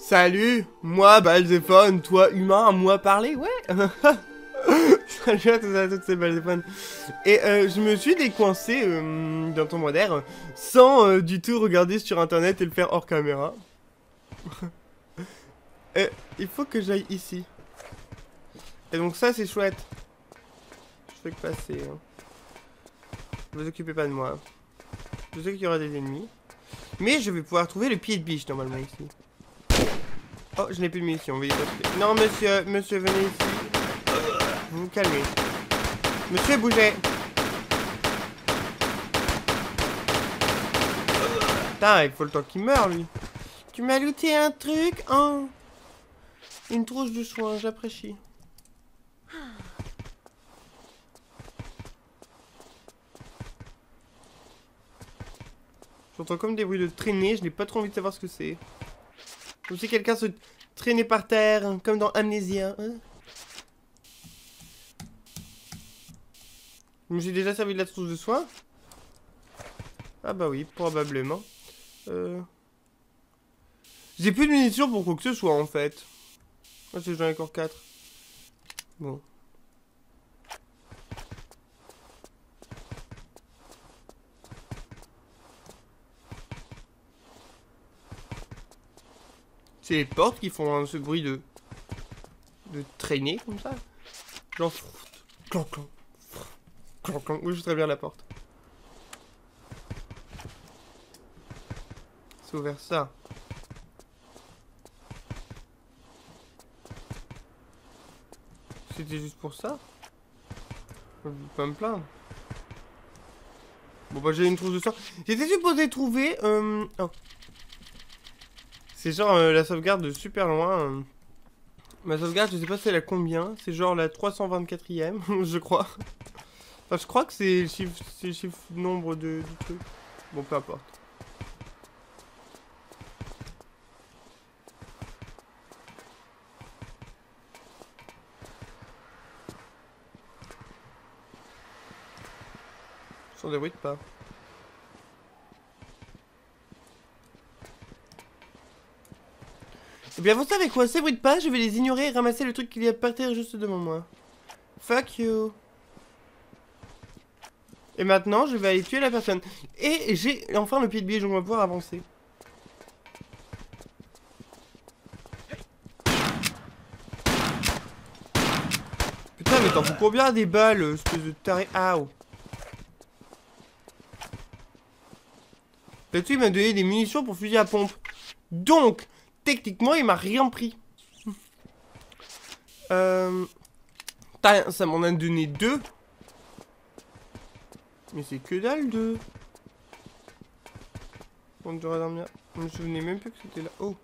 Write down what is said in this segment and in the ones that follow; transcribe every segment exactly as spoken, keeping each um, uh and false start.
Salut, moi Balzéphone, toi humain, moi parler, ouais. Salut à tous et à toutes, c'est Balzéphone. Et euh, je me suis décoincé euh, dans ton modère sans euh, du tout regarder sur internet et le faire hors caméra. Et il faut que j'aille ici. Et donc ça c'est chouette. Je fais que passer. Hein. Ne vous occupez pas de moi. Je sais qu'il y aura des ennemis. Mais je vais pouvoir trouver le pied de biche normalement ici. Oh, je n'ai plus de munitions, veuillez pas. Non, monsieur, monsieur, venez ici. Vous vous calmez. Monsieur, bougez. Putain, il faut le temps qu'il meure, lui. Tu m'as looté un truc, hein? Une trousse de soin, j'apprécie. J'entends comme des bruits de traînée, je n'ai pas trop envie de savoir ce que c'est. Comme si quelqu'un se traînait par terre, hein, comme dans Amnésia. Hein. Je me suis déjà servi de la trousse de soin. Ah bah oui, probablement. Euh... J'ai plus de munitions pour quoi que ce soit en fait. Ah, j'en ai encore quatre. Bon. C'est les portes qui font hein, ce bruit de... de traîner comme ça. Genre... Clan, clan. Clan, clan. Oui, je voudrais bien la porte. C'est ouvert ça. C'était juste pour ça? Je vais pas me plaindre. Bon bah j'ai une trousse de soin. J'étais supposé trouver... Euh... Oh. C'est genre euh, la sauvegarde de super loin. Euh. Ma sauvegarde, je sais pas c'est la combien. C'est genre la trois cent vingt-quatrième, je crois. Enfin, je crois que c'est le chiffre, le chiffre nombre de, de trucs. Bon, peu importe. S'en débrouille pas. Eh bien, vous savez quoi, ces bruits de pas, je vais les ignorer et ramasser le truc qu'il y a par terre juste devant moi. Fuck you. Et maintenant, je vais aller tuer la personne. Et j'ai enfin le pied de biche, donc on va pouvoir avancer. Putain, mais t'en fous combien des balles, espèce de taré. Ow. Là-dessus, il m'a donné des munitions pour fusil à pompe. Donc, techniquement, il m'a rien pris. Euh... Ça m'en a donné deux. Mais c'est que dalle deux. On devrait dormir. Je me souvenais même plus que c'était là. Oh.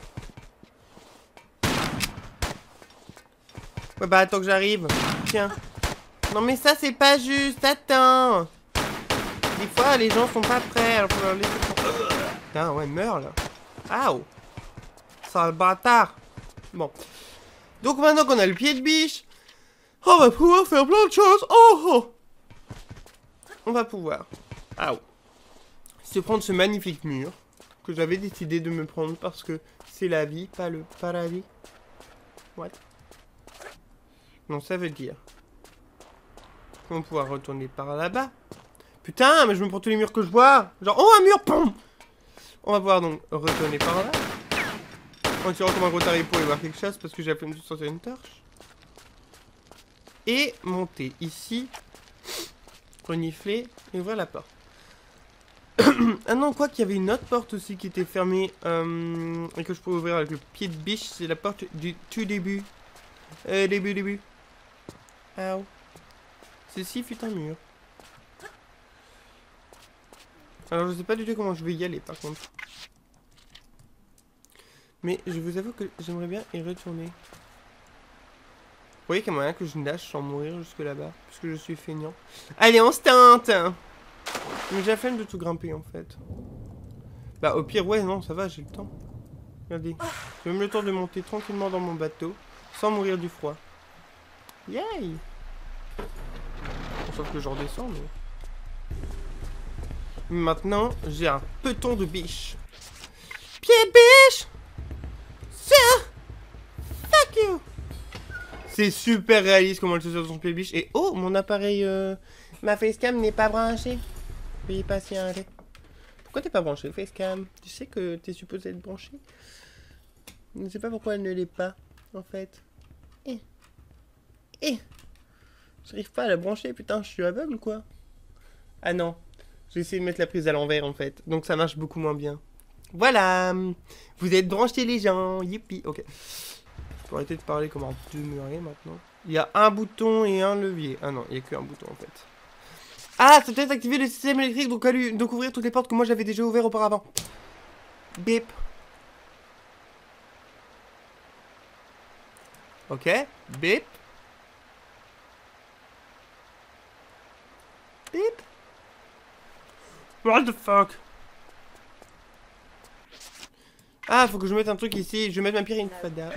Ouais bah attends que j'arrive. Tiens. Non mais ça c'est pas juste. Attends. Des fois les gens sont pas prêts. Alors faut leur laisser. Putain ouais meurs là. Aouh. Sale bâtard. Bon. Donc maintenant qu'on a le pied de biche, on va pouvoir faire plein de choses. Oh, oh. On va pouvoir. Aouh. Se prendre ce magnifique mur que j'avais décidé de me prendre parce que c'est la vie, pas le paradis. What? Non, ça veut dire qu'on va pouvoir retourner par là-bas. Putain, mais je me prends tous les murs que je vois. Genre, oh, un mur, pom. On va pouvoir donc retourner par là. En tirant comme un gros taré pour y voir quelque chose parce que j'ai la flemme de sortir une torche. Et monter ici. Renifler et ouvrir la porte. Ah non, quoi qu'il y avait une autre porte aussi qui était fermée euh, et que je pouvais ouvrir avec le pied de biche. C'est la porte du tout début. Euh, début, début. Ow. Ceci fut un mur. Alors je sais pas du tout comment je vais y aller par contre. Mais je vous avoue que j'aimerais bien y retourner. Vous voyez qu'il y a moyen que je nage sans mourir jusque là-bas. Puisque je suis feignant. Allez, on se tente. Mais j'ai la flemme de tout grimper en fait. Bah au pire, ouais, non, ça va, j'ai le temps. Regardez. J'ai même le temps de monter tranquillement dans mon bateau. Sans mourir du froid. Yay! Sauf que je redescends, mais... Maintenant, j'ai un peton de biche. Pied de biche! C'est super réaliste comment elle se sur son playbiche. Et oh, mon appareil, euh, ma facecam n'est pas branchée. Veuillez patienter. Pourquoi t'es pas branché, facecam? Tu sais que t'es supposé être branché? Je ne sais pas pourquoi elle ne l'est pas, en fait. Eh. Eh. J'arrive pas à la brancher, putain, je suis aveugle ou quoi? Ah non. J'ai essayé de mettre la prise à l'envers, en fait. Donc ça marche beaucoup moins bien. Voilà. Vous êtes branchés, les gens. Yippie. Ok. Je peux arrêter de parler comme un demeuré maintenant. Il y a un bouton et un levier. Ah non, il n'y a qu'un bouton en fait. Ah, c'est peut-être activer le système électrique, donc, donc ouvrir toutes les portes que moi j'avais déjà ouvertes auparavant. Bip. Ok. Bip. Bip. What the fuck? Ah, faut que je mette un truc ici. Je vais mettre ma pierre une fada.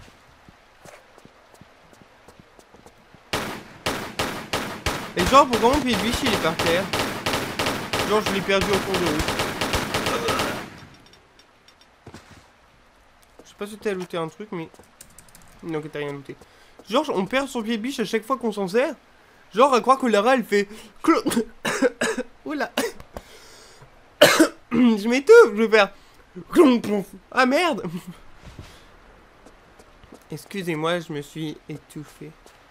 Et genre, pourquoi mon pied-de-biche il est par terre? Genre, je l'ai perdu au cours de route. Je sais pas si t'as looté un truc, mais... Non, que t'as rien looté. Genre, on perd son pied-de-biche à chaque fois qu'on s'en sert. Genre, à croire que Lara, elle fait... Oula. Je m'étouffe, je vais faire... Ah merde. Excusez-moi, je me suis étouffé.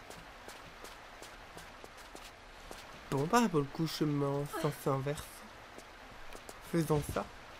Bon, bah, pour le coup, chemin sens inverse. Faisons ça.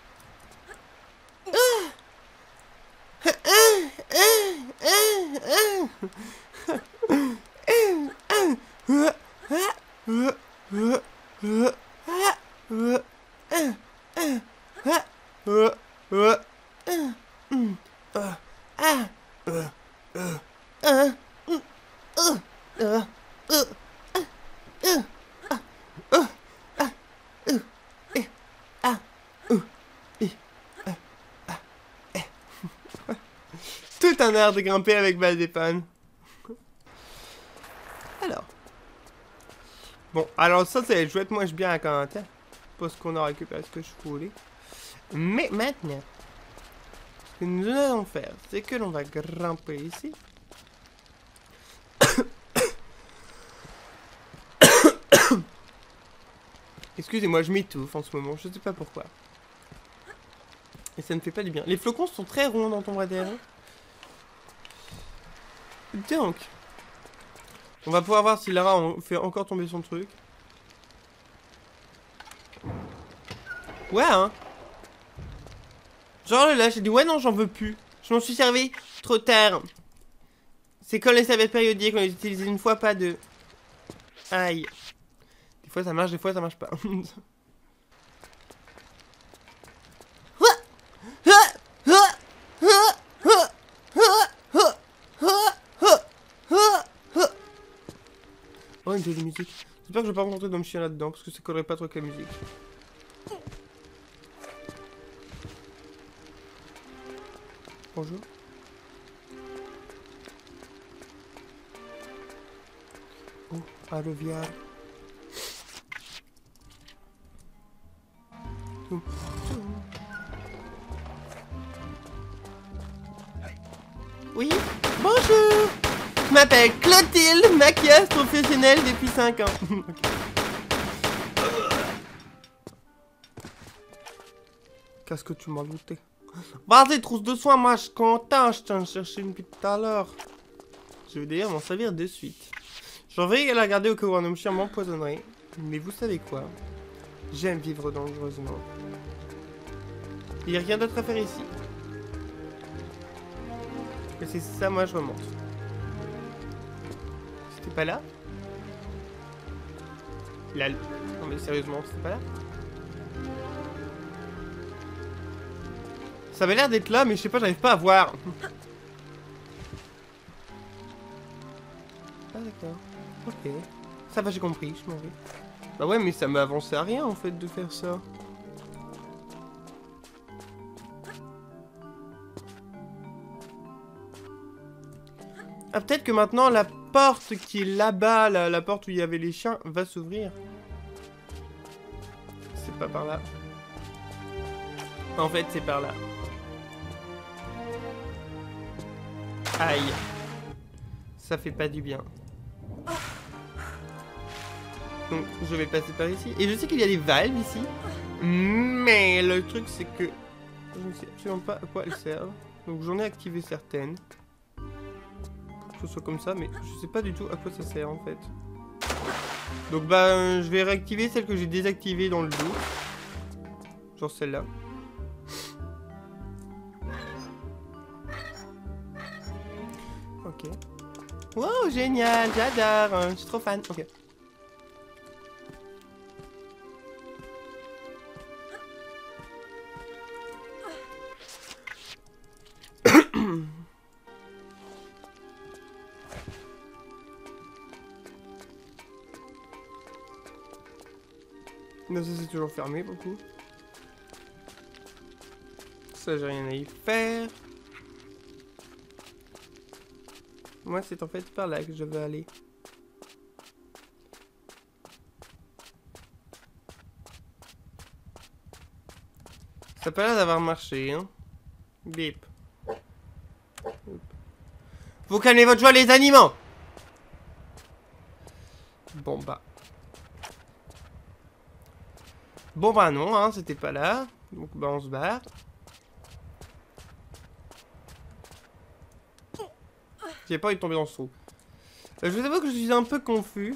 Tout un art de grimper avec balle des pannes. Alors. Bon, alors ça c'est chouette, moi je bien à commentaire. Parce qu'on a récupéré ce que je voulais. Mais maintenant, ce que nous allons faire, c'est que l'on va grimper ici. Excusez-moi, je m'étouffe en ce moment, je sais pas pourquoi. Et ça ne fait pas du bien. Les flocons sont très ronds dans ton bras d'air. Donc, on va pouvoir voir si Lara en fait encore tomber son truc. Ouais, hein. Genre là, j'ai dit ouais, non, j'en veux plus. Je m'en suis servi trop tard. C'est comme les serviettes périodiques, on les utilise une fois, pas deux. Aïe. Des fois ça marche, des fois ça marche pas. Oh, une jolie musique. J'espère que je vais pas me rentrer dans le chien là-dedans, parce que ça collerait pas trop avec la musique. Bonjour. Oh, alluvial. Oh. Oui, bonjour. Je m'appelle Clotilde, maquilleuse professionnelle depuis cinq ans. Okay. Qu'est-ce que tu m'as looté? Vas-y, trousse de soins, moi je suis content, je t'en cherchais une depuis tout à l'heure. Je vais d'ailleurs m'en servir de suite. J'en vais la garder au cas où un homme chien m'empoisonnerait. Mais vous savez quoi? J'aime vivre dangereusement. Il n'y a rien d'autre à faire ici. Et c'est ça, moi je remonte. C'était pas là? Là. Non mais sérieusement, c'était pas là? Ça avait l'air d'être là, mais je sais pas, j'arrive pas à voir. Ah d'accord. Ok. Ça va, j'ai compris, je m'en vais. Bah ouais, mais ça m'a avancé à rien en fait de faire ça. Ah, peut-être que maintenant la porte qui est là-bas, la, la porte où il y avait les chiens, va s'ouvrir. C'est pas par là. En fait, c'est par là. Ça fait pas du bien. Donc je vais passer par ici. Et je sais qu'il y a des valves ici. Mais le truc c'est que je ne sais absolument pas à quoi elles servent. Donc j'en ai activé certaines. Pour que ce soit comme ça, mais je sais pas du tout à quoi ça sert en fait. Donc bah euh, je vais réactiver celle que j'ai désactivée dans le dos. Genre celle-là. Ok. Wow, génial, j'adore. Je suis trop fan. Ok. Non, ça c'est toujours fermé beaucoup. Ça j'ai rien à y faire. Moi c'est en fait par là que je veux aller. Ça a pas l'air d'avoir marché, hein. Bip. Vous calmez votre joie les animaux. Bon bah. Bon bah non, hein, c'était pas là. Donc bah on se barre. J'ai pas envie de tomber dans ce trou. Euh, je vous avoue que je suis un peu confus.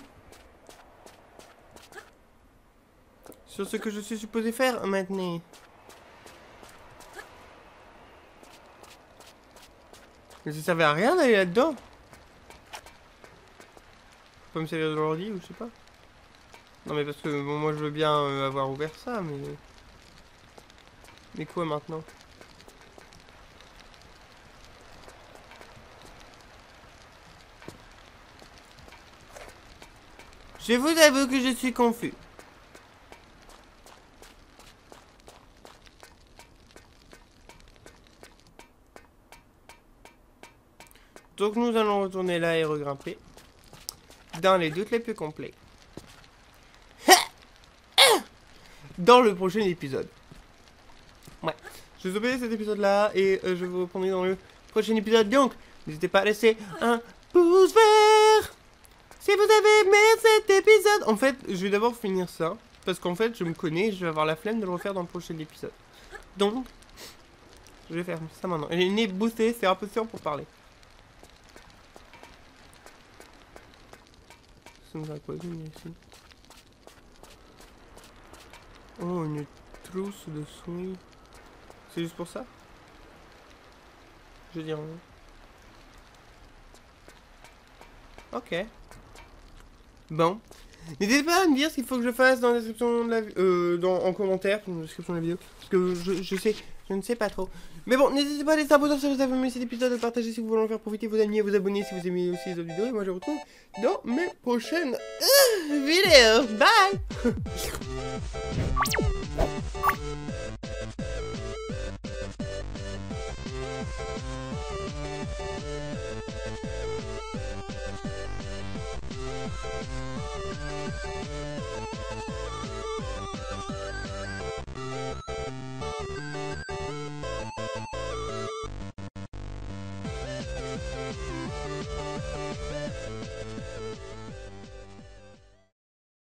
Sur ce que je suis supposé faire maintenant. Mais ça servait à rien d'aller là-dedans. Faut pas me servir de l'ordi ou je sais pas. Non mais parce que bon, moi je veux bien euh, avoir ouvert ça, mais... Mais quoi maintenant? Je vous avoue que je suis confus. Donc nous allons retourner là et regrimper. Dans les doutes les plus complets. Dans le prochain épisode. Ouais. Je vous ai cet épisode là et euh, je vous reprendrai dans le prochain épisode. Donc, n'hésitez pas à laisser un pouce vert si vous avez aimé cet épisode. En fait, je vais d'abord finir ça. Parce qu'en fait, je me connais et je vais avoir la flemme de le refaire dans le prochain épisode. Donc, je vais faire ça maintenant. Et les nez boostés, c'est impossible pour parler. Ça nous a quoi ici? Oh, une trousse de soins. C'est juste pour ça? Je dirais. Ok. Bon. N'hésitez pas à me dire ce qu'il faut que je fasse dans la description de la euh, dans, en commentaire, dans la description de la vidéo. Parce que je, je sais, je ne sais pas trop. Mais bon, n'hésitez pas à laisser un pouce si vous avez aimé cet épisode, de partager si vous voulez en faire profiter vos amis et vous abonner si vous aimez aussi les autres vidéos. Et moi je vous retrouve dans mes prochaines euh, vidéos. Bye.